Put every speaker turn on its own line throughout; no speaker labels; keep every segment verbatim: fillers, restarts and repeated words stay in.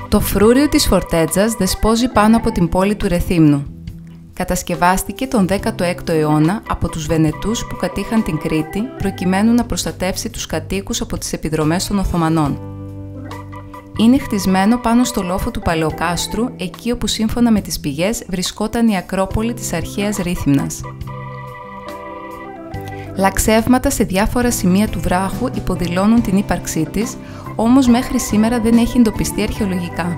Το φρούριο της Φορτέτζας δεσπόζει πάνω από την πόλη του Ρεθύμνου. Κατασκευάστηκε τον δέκατο έκτο αιώνα από τους Βενετούς που κατήχαν την Κρήτη προκειμένου να προστατεύσει τους κατοίκους από τις επιδρομές των Οθωμανών. Είναι χτισμένο πάνω στο λόφο του Παλαιοκάστρου, εκεί όπου σύμφωνα με τις πηγές βρισκόταν η Ακρόπολη της αρχαίας Ρήθυμνας. Λαξεύματα σε διάφορα σημεία του βράχου υποδηλώνουν την ύπαρξή της, όμως μέχρι σήμερα δεν έχει εντοπιστεί αρχαιολογικά.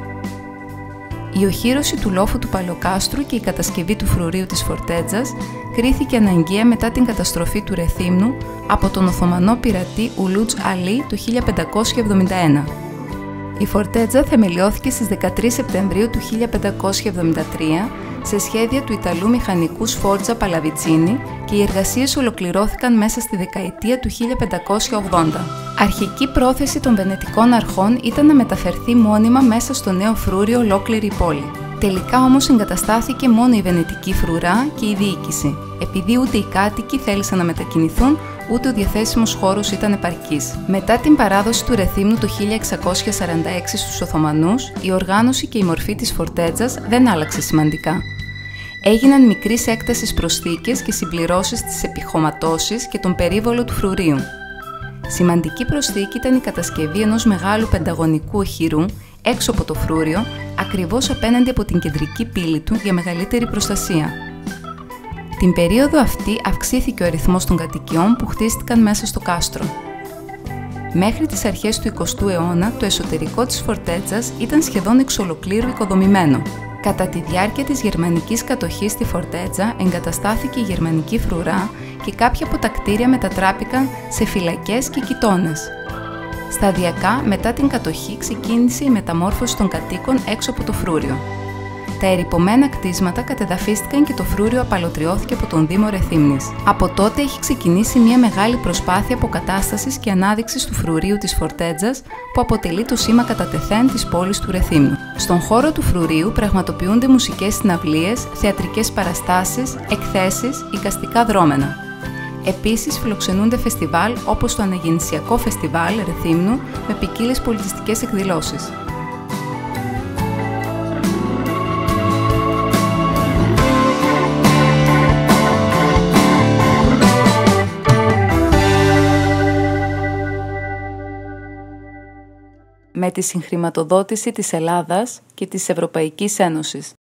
Η οχύρωση του λόφου του Παλαιοκάστρου και η κατασκευή του φρουρίου της Φορτέτζας κρίθηκε αναγκαία μετά την καταστροφή του Ρεθύμνου από τον Οθωμανό πειρατή Ουλούτζ Αλί το χίλια πεντακόσια εβδομήντα ένα. Η Φορτέτζα θεμελιώθηκε στις δεκατρείς Σεπτεμβρίου του χίλια πεντακόσια εβδομήντα τρία σε σχέδια του Ιταλού μηχανικού Σφόρτζα Παλαβιτσίνι και οι εργασίες ολοκληρώθηκαν μέσα στη δεκαετία του χίλια πεντακόσια ογδόντα. Αρχική πρόθεση των Βενετικών αρχών ήταν να μεταφερθεί μόνιμα μέσα στο νέο φρούριο ολόκληρη η πόλη. Τελικά όμως εγκαταστάθηκε μόνο η Βενετική φρουρά και η διοίκηση, επειδή ούτε οι κάτοικοι θέλησαν να μετακινηθούν, ούτε ο διαθέσιμος χώρος ήταν επαρκής. Μετά την παράδοση του Ρεθύμνου το χίλια εξακόσια σαράντα έξι στους Οθωμανούς, η οργάνωση και η μορφή της Φορτέτζας δεν άλλαξε σημαντικά. Έγιναν μικρής έκτασης προσθήκες και συμπληρώσεις στις επιχωματώσεις και τον περίβολο του φρουρίου. Σημαντική προσθήκη ήταν η κατασκευή ενός μεγάλου πενταγωνικού οχυρού έξω από το φρούριο, ακριβώς απέναντι από την κεντρική πύλη του για μεγαλύτερη προστασία. Την περίοδο αυτή αυξήθηκε ο αριθμός των κατοικιών που χτίστηκαν μέσα στο κάστρο. Μέχρι τις αρχές του εικοστού αιώνα, το εσωτερικό της Φορτέτζας ήταν σχεδόν εξ ολοκλήρου οικοδομημένο. Κατά τη διάρκεια της γερμανικής κατοχής στη Φορτέτζα εγκαταστάθηκε η γερμανική φρουρά και κάποια από τα κτίρια μετατράπηκαν σε φυλακές και κοιτώνες. Σταδιακά, μετά την κατοχή, ξεκίνησε η μεταμόρφωση των κατοίκων έξω από το φρούριο. Τα ερειπωμένα κτίσματα κατεδαφίστηκαν και το φρούριο απαλωτριώθηκε από τον Δήμο Ρεθύμνης. Από τότε έχει ξεκινήσει μια μεγάλη προσπάθεια αποκατάστασης και ανάδειξης του φρουρίου της Φορτέτζας, που αποτελεί το σήμα κατά τεθέν της πόλης του Ρεθύμνου. Στον χώρο του φρουρίου πραγματοποιούνται μουσικές συναυλίες, θεατρικές παραστάσεις, εκθέσεις, εικαστικά δρώμενα. Επίσης φιλοξενούνται φεστιβάλ όπως το Αναγεννησιακό Φεστιβάλ Ρεθύμνου με ποικίλες πολιτιστικές εκδηλώσεις. Με τη συγχρηματοδότηση της Ελλάδας και της Ευρωπαϊκής Ένωσης.